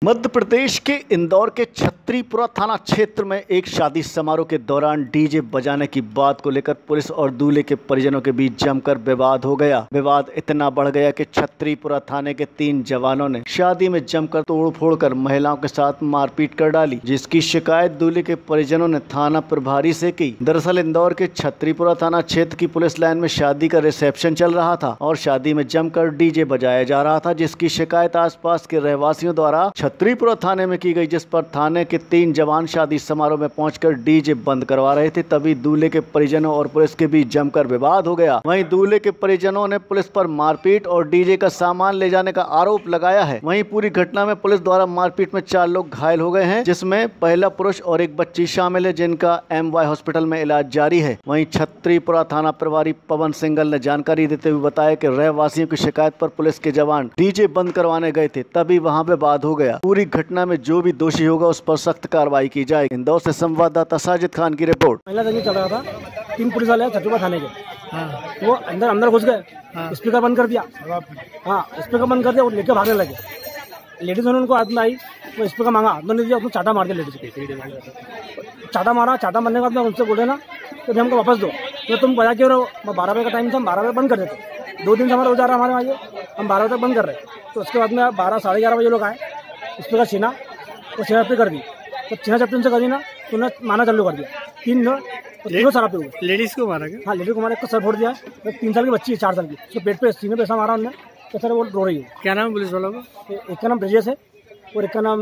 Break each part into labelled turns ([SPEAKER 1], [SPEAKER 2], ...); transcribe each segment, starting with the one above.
[SPEAKER 1] मध्य प्रदेश के इंदौर के छतरीपुरा थाना क्षेत्र में एक शादी समारोह के दौरान डीजे बजाने की बात को लेकर पुलिस और दूल्हे के परिजनों के बीच जमकर विवाद हो गया। विवाद इतना बढ़ गया कि छतरीपुरा थाने के 3 जवानों ने शादी में जमकर तोड़फोड़ कर महिलाओं के साथ मारपीट कर डाली, जिसकी शिकायत दूल्हे के परिजनों ने थाना प्रभारी से की। दरअसल इंदौर के छतरीपुरा थाना क्षेत्र की पुलिस लाइन में शादी का रिसेप्शन चल रहा था और शादी में जमकर डीजे बजाया जा रहा था, जिसकी शिकायत आसपास के रहवासियों द्वारा छतरीपुरा थाने में की गई, जिस पर थाने के 3 जवान शादी समारोह में पहुंचकर डीजे बंद करवा रहे थे। तभी दूल्हे के परिजनों और पुलिस के बीच जमकर विवाद हो गया। वहीं दूल्हे के परिजनों ने पुलिस पर मारपीट और डीजे का सामान ले जाने का आरोप लगाया है। वहीं पूरी घटना में पुलिस द्वारा मारपीट में 4 लोग घायल हो गए हैं, जिसमें पहला पुरुष और एक बच्ची शामिल है, जिनका MY हॉस्पिटल में इलाज जारी है। वहीं छतरीपुरा थाना प्रभारी पवन सिंघल ने जानकारी देते हुए बताया कि रहवासियों की शिकायत पर पुलिस के जवान डीजे बंद करवाने गए थे, तभी वहां विवाद हो गया। पूरी घटना में जो भी दोषी होगा उस पर सख्त कार्रवाई की जाएगी। इंदौर से संवाददाता साजिद खान की रिपोर्ट।
[SPEAKER 2] पहला दिन चल रहा था, 3 पुलिस वाले छतरीपुरा थाने के, वो अंदर घुस गए, स्पीकर बंद कर दिया। स्पीकर बंद कर दिया और लेके भागने लगे। लेडीज ने उनको हाथ में आई, वो स्पीकर मांगा, हाथ में नहीं दिया, उसको चाटा मार दिया। लेडीज चाटा मारा, चाटा मारने के बाद उनसे बोले ना तो हमको वापस दो, तो तुम बजा क्यों रहो। 12 बजे का टाइम था, हम 12 बजे बंद कर देते। 2 दिन से हमारा हो जा रहा हमारे वहाँ, हम 12 बजे तक बंद कर रहे। तो उसके बाद में 12 साढ़े 11 बजे लोग आए, स्पीकर छीना, तो छीना चप्पी कर दी। तो छीना चप्पी से कर दी ना, तो उन्हें मारना चालू कर दिया। 3 लोग सारा पे हुए। लेडीज को मारा क्या? हाँ, लेडीज को मारा, एक को सर फोड़ दिया। 3 साल की बच्ची है, 4 साल की, उसके पेट पे सीने पे ऐसा मारा उन्होंने, तो सर वो रो रही है। क्या नाम है पुलिस वालों का? एक का नाम ब्रिजेश है और एक का नाम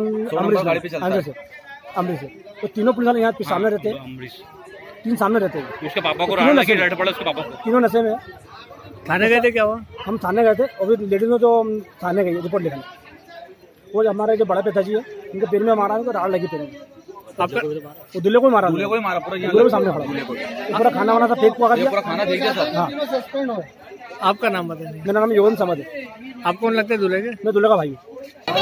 [SPEAKER 2] अमरीश है। तो तीनों पुलिस वाले यहाँ सामने रहते हैं, 3 सामने रहते हैं। उसके पापा को तीनों नशे में। थाने गए थे क्या हुआ? हम थाने गए थे, और लेडीज में जो थाने गई रिपोर्ट लिखने, वो हमारे जो बड़े पिताजी है, उनके पैर में मारा, उनको राड़ लगी पैर में। आपका दूल्हे को मारा, दूल्हे को सामने खड़ा, पूरा खाना वाना सब फेंक पका दिया, पूरा खाना फेंक दिया सर। हाँ। आपका नाम बताइए। मेरा नाम योगन समद है। आपको कौन लगता है दूल्हे के? मैं दूल्हे का भाई हूँ।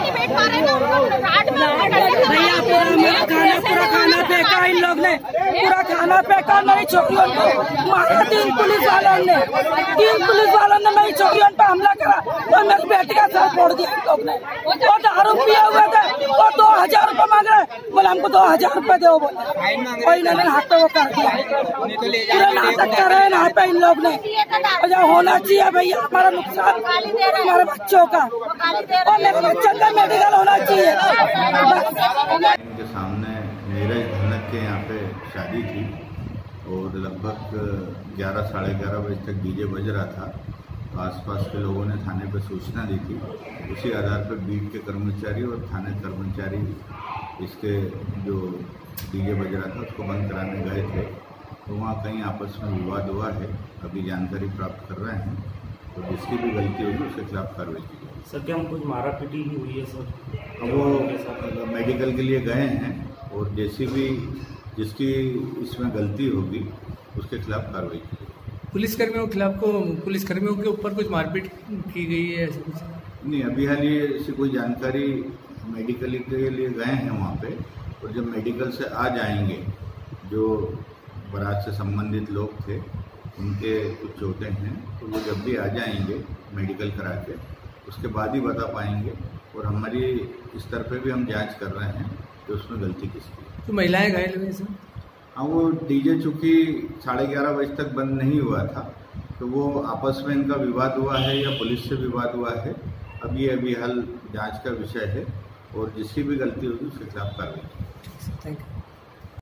[SPEAKER 3] पूरा खाना फेंका इन लोग ने, पूरा खाना फेंका। मेरी छोकरियों को मारा, 3 पुलिस वालों ने मेरी छोकरियों पर हमला करा और मेरी बेटी का सर फोड़ दिया इन लोग ने। वो दारू पिए हुए थे, वो 2000 रुपये मांग रहे, बोले हमको 2000 रुपये दो, बोले। और इन्होंने हाथ पे वो कर दिया, पूरा नाटक कर रहे हैं यहाँ पे इन लोग ने। होना चाहिए भैया, हमारा नुकसान हमारे बच्चों का, और मेरे बच्चों का मेडिकल होना चाहिए।
[SPEAKER 4] के सामने मेरे धनक के यहाँ पे शादी थी और लगभग 11 साढ़े 11 बजे तक डीजे बज रहा था। तो आसपास के लोगों ने थाने पर सूचना दी थी। उसी आधार पर बीट के कर्मचारी और थाने कर्मचारी इसके जो डीजे बज रहा था उसको बंद कराने गए थे। तो वहाँ कहीं आपस में विवाद हुआ है, अभी जानकारी प्राप्त कर रहे हैं। तो जिसकी भी गलती होगी उसके खिलाफ कार्रवाई की जाएगी।
[SPEAKER 5] सर क्या कुछ मारा पीटी भी हुई है सर?
[SPEAKER 4] वो मेडिकल के लिए गए हैं और जैसी भी जिसकी इसमें गलती होगी उसके खिलाफ कार्रवाई की जाएगी।
[SPEAKER 6] पुलिसकर्मियों के ऊपर कुछ मारपीट की गई है ऐसे कुछ?
[SPEAKER 4] नहीं, अभी हाल ही ऐसी कोई जानकारी, मेडिकल के लिए गए हैं वहाँ पे, और जब मेडिकल से आ जाएंगे, जो बारात से संबंधित लोग थे उनके कुछ चोटें हैं, तो वो जब भी आ जाएंगे मेडिकल करा के, उसके बाद ही बता पाएंगे। और हमारी इस तरफ पे भी हम जांच कर रहे हैं कि उसमें गलती किसकी।
[SPEAKER 6] तो महिलाएं घायल हुई सर?
[SPEAKER 4] हाँ, वो डीजे चूँकि 11:30 बजे तक बंद नहीं हुआ था, तो वो आपस में इनका विवाद हुआ है या पुलिस से विवाद हुआ है, अभी हाल जांच का विषय है। और जिसकी भी गलती होगी उसके खिलाफ कार्रवाई।
[SPEAKER 6] Thank you.